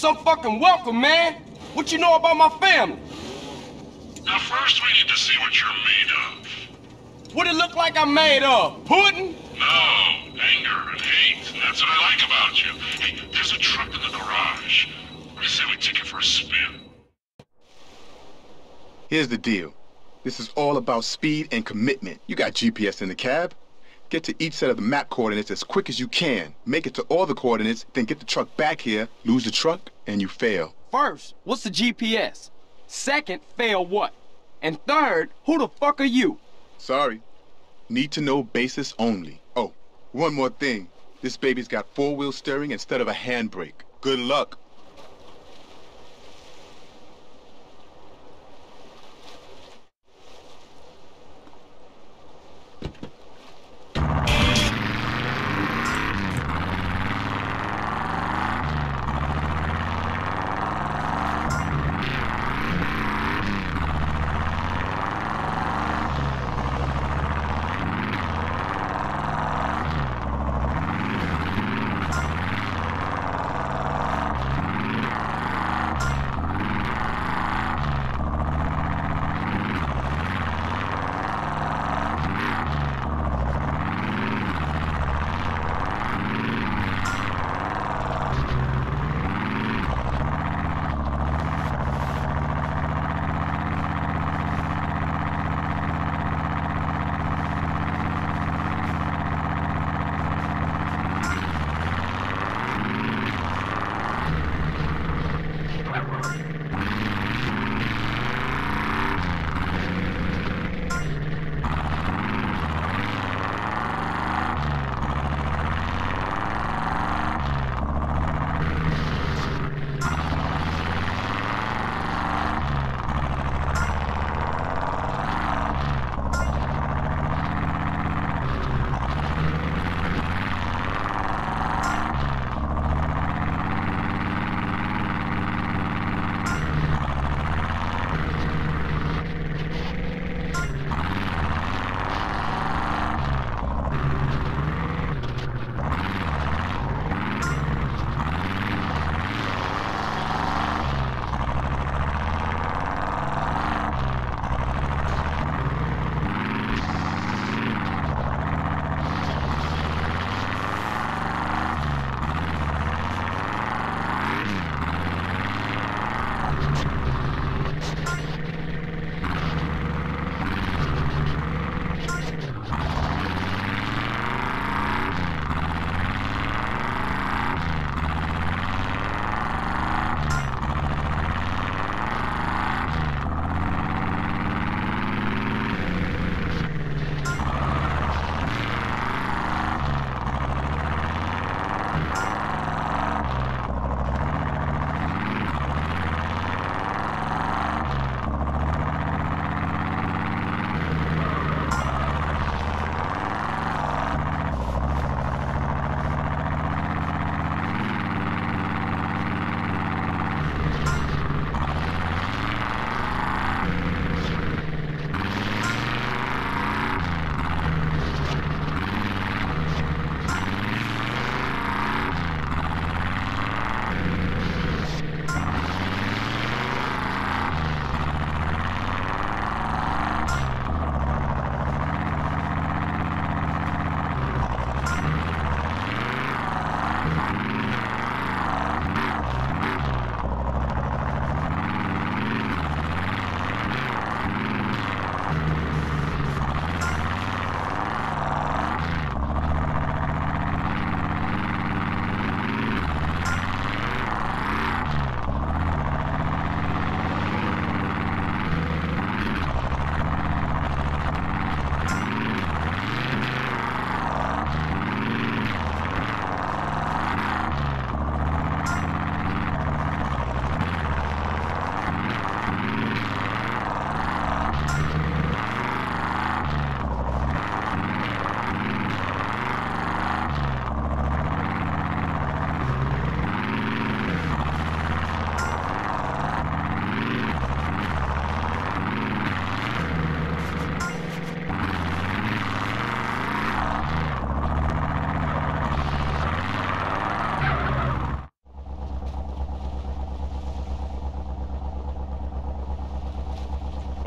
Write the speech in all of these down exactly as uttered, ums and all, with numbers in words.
so fucking welcome, man. What you know about my family? Now first we need to see what you're made of. What it look like I'm made of? Pudding? No, anger and hate. That's what I like about you. Hey, there's a truck in the garage. I say we take it for a spin. Here's the deal. This is all about speed and commitment. You got G P S in the cab. Get to each set of the map coordinates as quick as you can. Make it to all the coordinates, then get the truck back here, lose the truck, and you fail. First, what's the G P S? Second, fail what? And third, who the fuck are you? Sorry. Need to know basis only. Oh, one more thing. This baby's got four-wheel steering instead of a handbrake. Good luck.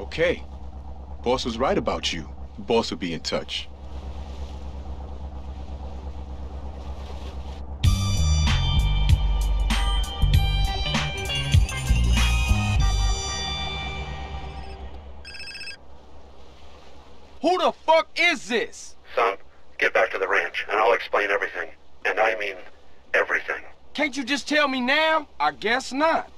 Okay. Boss was right about you. Boss will be in touch. Who the fuck is this? Son, get back to the ranch, and I'll explain everything. And I mean everything. Can't you just tell me now? I guess not.